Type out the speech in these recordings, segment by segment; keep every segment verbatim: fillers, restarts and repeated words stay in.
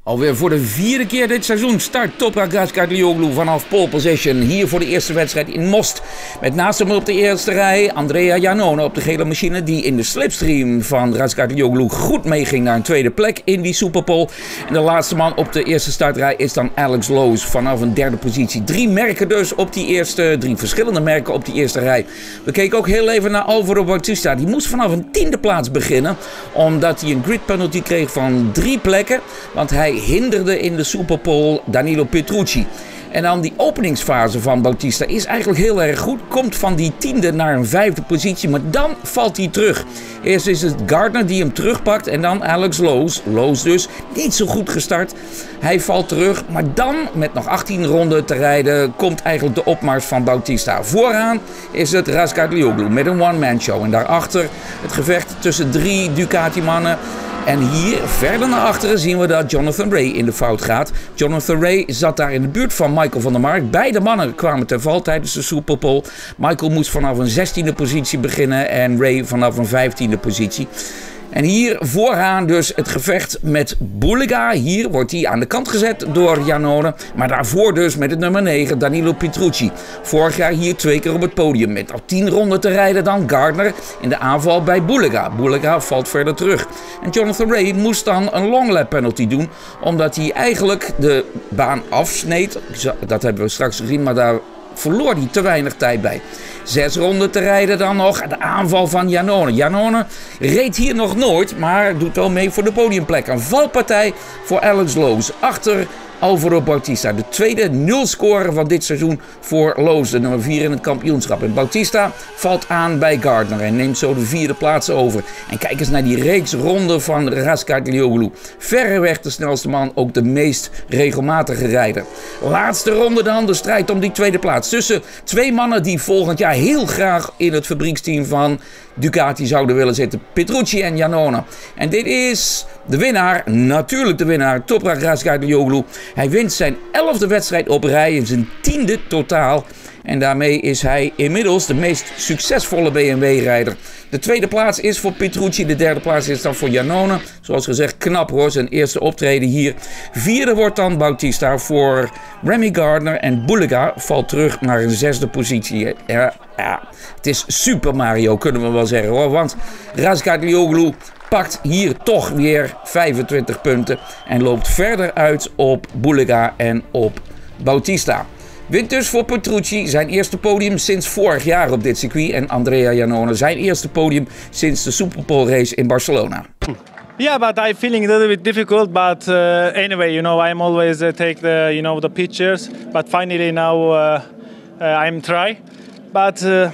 Alweer voor de vierde keer dit seizoen start Toprak Razgatlioglu vanaf pole position. Hier voor de eerste wedstrijd in Most. Met naast hem op de eerste rij Andrea Iannone op de gele machine. Die in de slipstream van Razgatlioglu goed meeging naar een tweede plek in die Superpole. En de laatste man op de eerste startrij is dan Alex Lowes vanaf een derde positie. Drie merken dus op die eerste, drie verschillende merken op die eerste rij. We keken ook heel even naar Alvaro Bautista. Die moest vanaf een tiende plaats beginnen. Omdat hij een grid penalty kreeg van drie plekken. Want hij hinderde in de Superpole Danilo Petrucci. En dan die openingsfase van Bautista is eigenlijk heel erg goed. Komt van die tiende naar een vijfde positie, maar dan valt hij terug. Eerst is het Gardner die hem terugpakt en dan Alex Lowes. Lowes dus niet zo goed gestart. Hij valt terug, maar dan met nog achttien ronden te rijden komt eigenlijk de opmars van Bautista. Vooraan is het Razgatlioglu met een one-man show. En daarachter het gevecht tussen drie Ducati-mannen. En hier, verder naar achteren, zien we dat Jonathan Rea in de fout gaat. Jonathan Rea zat daar in de buurt van Michael van der Mark. Beide mannen kwamen ten val tijdens de Superpole. Michael moest vanaf een zestiende positie beginnen en Rea vanaf een vijftiende positie. En hier vooraan dus het gevecht met Bulega. Hier wordt hij aan de kant gezet door Iannone. Maar daarvoor dus met het nummer negen, Danilo Petrucci. Vorig jaar hier twee keer op het podium. Met nog tien ronden te rijden dan Gardner in de aanval bij Bulega. Bulega valt verder terug. En Jonathan Rea moest dan een long lap penalty doen. Omdat hij eigenlijk de baan afsneed. Dat hebben we straks gezien, maar daar verloor hij te weinig tijd bij. Zes ronden te rijden dan nog. De aanval van Iannone. Iannone reed hier nog nooit, maar doet wel mee voor de podiumplek. Een valpartij voor Alex Lowes. Achter Alvaro Bautista. De tweede nulscorer van dit seizoen voor Lowes. De nummer vier in het kampioenschap. En Bautista valt aan bij Gardner en neemt zo de vierde plaats over. En kijk eens naar die reeks ronden van Razgatlioglu. Verreweg de snelste man, ook de meest regelmatige rijder. Laatste ronde dan, de strijd om die tweede plaats. Tussen twee mannen die volgend jaar heel graag in het fabrieksteam van Ducati zouden willen zitten. Petrucci en Iannone. En dit is de winnaar, natuurlijk de winnaar, Toprak Razgatlioglu. Hij wint zijn elfde wedstrijd op rij in zijn tiende totaal. En daarmee is hij inmiddels de meest succesvolle B M W-rijder. De tweede plaats is voor Petrucci, de derde plaats is dan voor Iannone. Zoals gezegd, knap hoor, zijn eerste optreden hier. Vierde wordt dan Bautista voor Remy Gardner en Bulega valt terug naar een zesde positie. Ja, ja, het is Super Mario, kunnen we wel zeggen hoor. Want Razgatlioglu pakt hier toch weer vijfentwintig punten en loopt verder uit op Bulega en op Bautista. Wint dus voor Petrucci zijn eerste podium sinds vorig jaar op dit circuit. En Andrea Iannone zijn eerste podium sinds de Superpole race in Barcelona. Yeah, but I'm feeling a little bit difficult. But uh, anyway, you know, I'm always uh, take the, you know, the pictures. But finally now uh, uh, I'm try. But uh,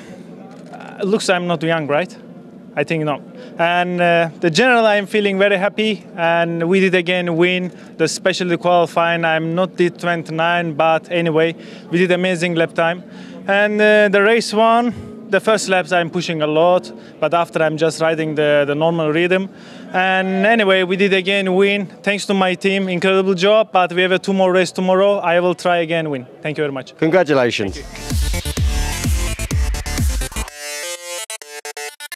it looks I'm not young, right? I think no. And uh, the general, I'm feeling very happy, and we did again win the specialty qualifying. I'm not did twenty-nine, but anyway, we did amazing lap time. And uh, the race one, the first laps I'm pushing a lot, but after I'm just riding the, the normal rhythm. And anyway, we did again win. Thanks to my team, incredible job. But we have a two more race tomorrow. I will try again win. Thank you very much. Congratulations.